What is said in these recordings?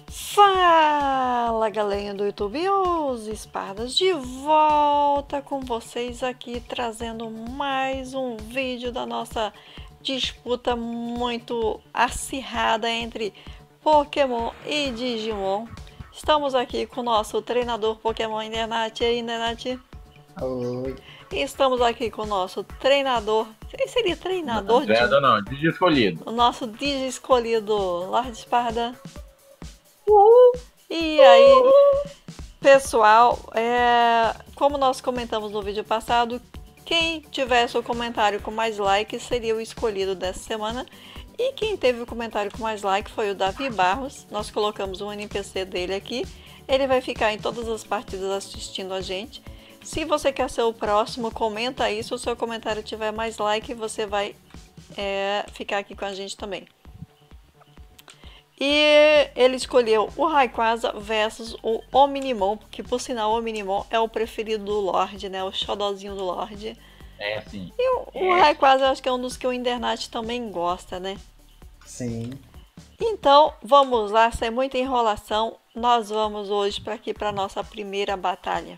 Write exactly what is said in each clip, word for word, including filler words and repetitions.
Fala, galerinha do YouTube, os Espardas de volta com vocês aqui, trazendo mais um vídeo da nossa disputa muito acirrada entre Pokémon e Digimon. Estamos aqui com o nosso treinador Pokémon Internet, e aí, Internet? Oi. E estamos aqui com o nosso treinador, ele seria treinador? Não, treinador não, Digi escolhido. O nosso Digi escolhido, Lorde Esparda. Uhul. E aí, pessoal, é, como nós comentamos no vídeo passado, quem tivesse o comentário com mais likes seria o escolhido dessa semana. E quem teve o comentário com mais like foi o Davi Barros. Nós colocamos um N P C dele aqui. Ele vai ficar em todas as partidas assistindo a gente. Se você quer ser o próximo, comenta aí. Se o seu comentário tiver mais like, você vai é, ficar aqui com a gente também. E ele escolheu o Rayquaza versus o Omnimon, que por sinal o Omnimon é o preferido do Lorde, né? O xodozinho do Lorde. É, sim. E o, o Rayquaza eu acho que é um dos que o Internet também gosta, né? Sim. Então, vamos lá, sem muita enrolação, nós vamos hoje para aqui para nossa primeira batalha.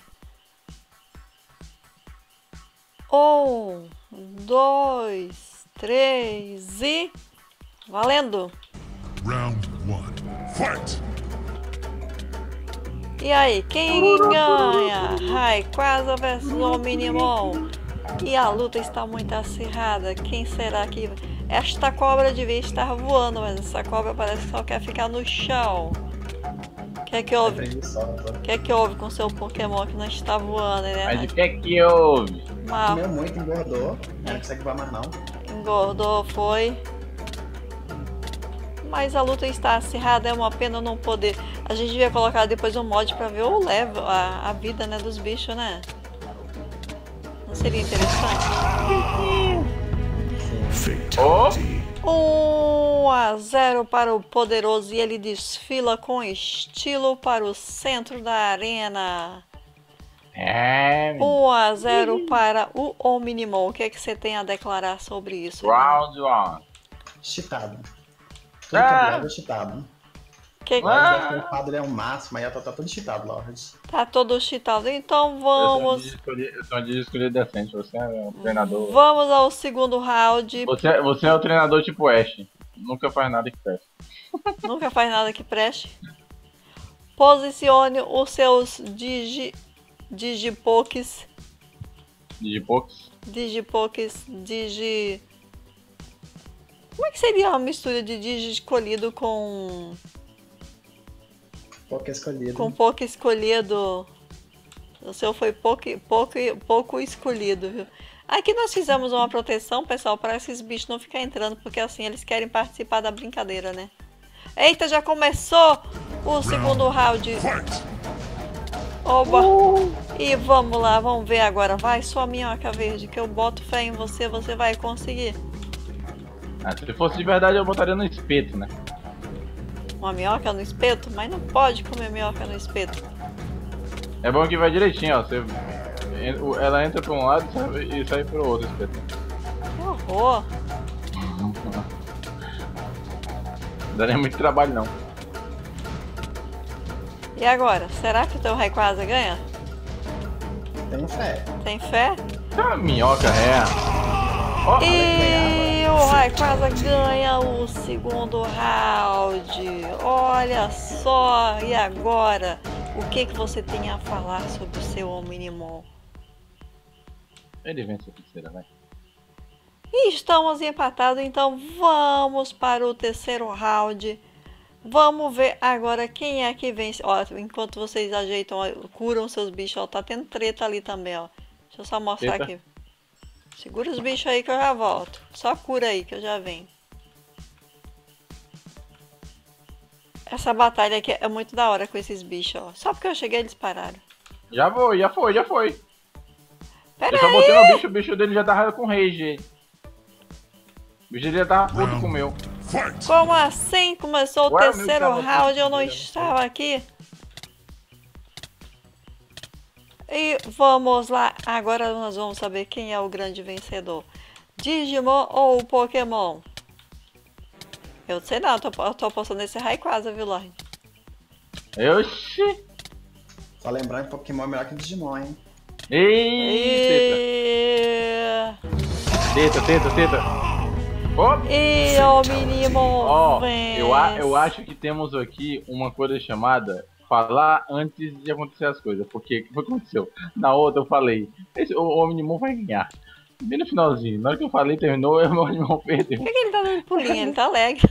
Um, dois, três e... valendo! Round one. Fight! E aí, quem ganha? Rayquaza versus Omnimon. E a luta está muito acirrada. Quem será que... Esta cobra devia estar voando, mas essa cobra parece que só quer ficar no chão. O que é que houve? O que é que houve com seu Pokémon que não está voando, né? Mas o que é que houve? Uma... Comeu muito, engordou. Não consegue voar mais não. Engordou, foi. Mas a luta está acirrada, é uma pena não poder. A gente devia colocar depois um mod para ver o level, a, a vida, né, dos bichos, né? Não seria interessante? Fatality. um a zero para o poderoso e ele desfila com estilo para o centro da arena. É, um a zero para o Omnimon. O que é que você tem a declarar sobre isso? round one. Cheatado. Tudo que é Ah. Lorde é cheatado. Que... O Lorde é o ele é o máximo, aí tá, tá todo cheatado, Lorde. Tá todo cheatado. Então Eu sou um vamos... Digi escolhido- eu sou um Digi escolhido decente, você é um treinador. Vamos ao segundo round. Você, é- você é o treinador tipo Ash. Nunca faz nada que preste. Nunca faz nada que preste. Posicione os seus digi... Digipokes. Digipokes. Digipokes. Digi... Como é que seria uma mistura de Digi escolhido com... Pouco escolhido. Com pouco escolhido? O seu foi pouco, pouco, pouco escolhido, viu? Aqui nós fizemos uma proteção, pessoal, para esses bichos não ficar entrando, porque assim eles querem participar da brincadeira, né? Eita, já começou o segundo round. Oba! E vamos lá, vamos ver agora. Vai, sua minhoca verde, que eu boto fé em você, você vai conseguir. Ah, se fosse de verdade eu botaria no espeto, né? Uma minhoca no espeto? Mas não pode comer minhoca no espeto. É bom que vai direitinho, ó. Você, ela entra pra um lado e sai- e sai pro outro espeto. Que horror! Não daria muito trabalho não. E agora? Será que o teu Rayquaza ganha? Tenho fé. Tem fé? Ah, minhoca é. Ó, E o Rayquaza ganha o segundo round. Olha só! E agora? O que, que você tem a falar sobre o seu Omnimon? ele vence a terceira, né? E estamos empatados, então vamos para o terceiro round. Vamos ver agora quem é que vence. Ó, enquanto vocês ajeitam, ó, curam seus bichos, ó, tá tendo treta ali também, ó. Deixa eu só mostrar Eita. aqui. Segura os bichos aí que eu já volto. Só cura aí que eu já venho. Essa batalha aqui é muito da hora com esses bichos, ó. Só porque eu cheguei eles pararam. Já foi, já foi, já foi. Pera Eu só aí! botei no bicho, o bicho dele já tava com rage. O bicho dele já tava puto com o meu. Fight! Como assim? Começou o Ué, o meu terceiro tava round, eu não primeiro. estava aqui. E vamos lá, agora nós vamos saber quem é o grande vencedor. Digimon ou Pokémon? Eu sei não, eu tô, eu tô apostando nesse Rayquaza, viu, Lorde? Oxi! Só lembrando que Pokémon é melhor que Digimon, hein? Eita! E... Teta, teta, teta! Oh! E o menino Ó, vence. eu, a- eu acho que temos aqui uma coisa chamada falar antes de acontecer as coisas. Porque o que foi que aconteceu? Na outra eu falei, esse, o, o Omnimon vai ganhar. Bem no finalzinho, na hora que eu falei, terminou, o Omnimon perdeu. Por que, que ele tá dando pulinho? Ele tá alegre.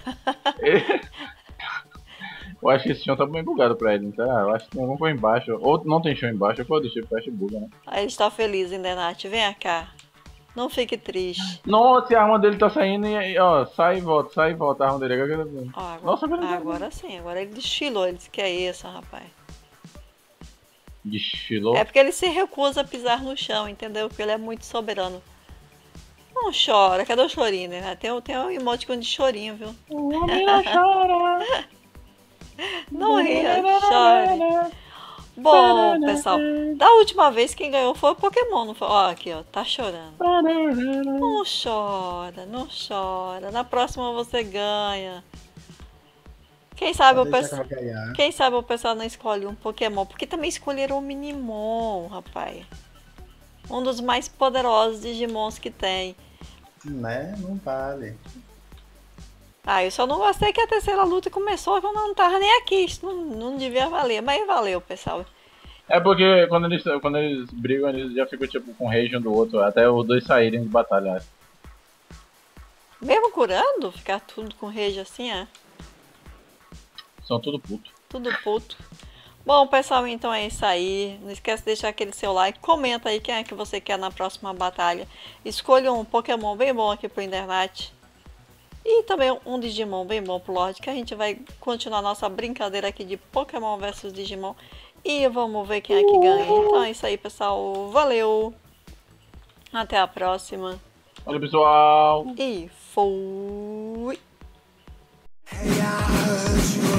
Eu acho que esse chão tá bem bugado pra ele, tá? Eu acho que tem alguma coisa embaixo. Ou não tem chão embaixo, ou pode deixar embaixo e buga, né? Aí ele está feliz, Endenate. Vem cá. Não fique triste. Nossa, a arma dele tá saindo e, ó, sai e volta, sai e volta a arma dele. Ó, agora, Nossa, agora, agora sim, agora ele destilou. Ele disse que é isso, rapaz. desfilou. É porque ele se recusa a pisar no chão, entendeu? Porque ele é muito soberano. Não chora, cadê o chorinho, né? Tem, tem um emoticon de chorinho, viu? O homem não chora. Não ria, chore. Bom, pessoal, da última vez quem ganhou foi o Pokémon, não foi? Ó, aqui, ó, tá chorando. Não chora, não chora. Na próxima você ganha. Quem sabe, o Pode deixar pessoal, que eu vou ganhar. quem sabe o pessoal não escolhe um Pokémon, porque também escolheram o Minimon, rapaz. Um dos mais poderosos Digimons que tem. Né? Não vale. Ah, eu só não gostei que a terceira luta começou quando eu não tava nem aqui. Isso não, não devia valer, mas valeu, pessoal. É porque quando eles, quando eles brigam, eles já ficam tipo com rage um do outro, até os dois saírem de batalha. Mesmo curando, ficar tudo com rage assim, é? São tudo puto. Tudo puto. Bom, pessoal, então é isso aí. Não esquece de deixar aquele seu like. Comenta aí quem é que você quer na próxima batalha. Escolha um Pokémon bem bom aqui pro Internet. E também um Digimon bem bom pro Lorde, que a gente vai continuar nossa brincadeira aqui de Pokémon versus Digimon. E vamos ver quem é que ganha. Então é isso aí, pessoal. Valeu! Até a próxima. Olha, pessoal! E fui! Hey, I heard you